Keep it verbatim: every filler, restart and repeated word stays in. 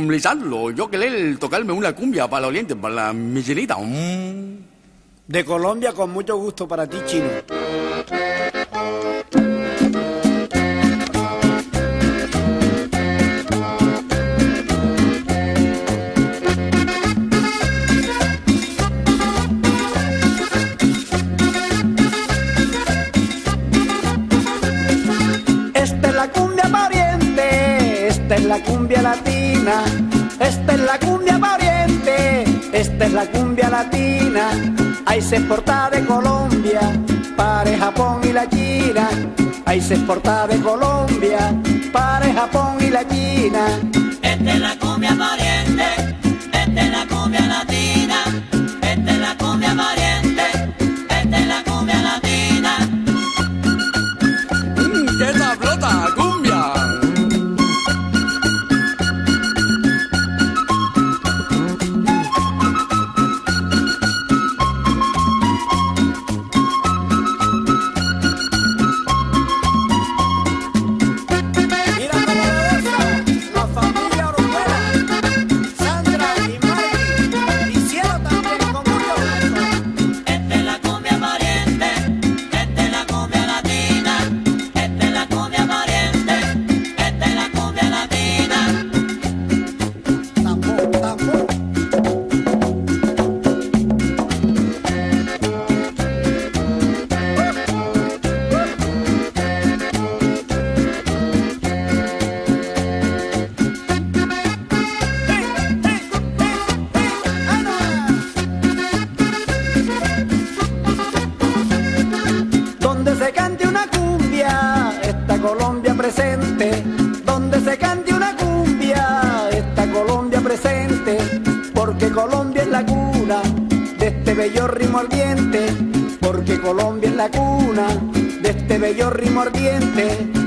Lisandro, yo querer tocarme una cumbia para la oriente, para la michelita. Mm. De Colombia, con mucho gusto para ti, Chino. Esta es la cumbia pariente, esta es la cumbia latina, esta es la cumbia pariente, esta es la cumbia latina. Ahí se exporta de Colombia para el Japón y la China. Ahí se exporta de Colombia para el Japón y la China. Esta es la cumbia pariente, esta es la cumbia latina, esta es la cumbia pariente, esta es la cumbia latina. Mm, ¡qué sabrota cumbia! Colombia presente, donde se cante una cumbia, esta Colombia presente, porque Colombia es la cuna de este bello ritmo ardiente, porque Colombia es la cuna de este bello ritmo ardiente.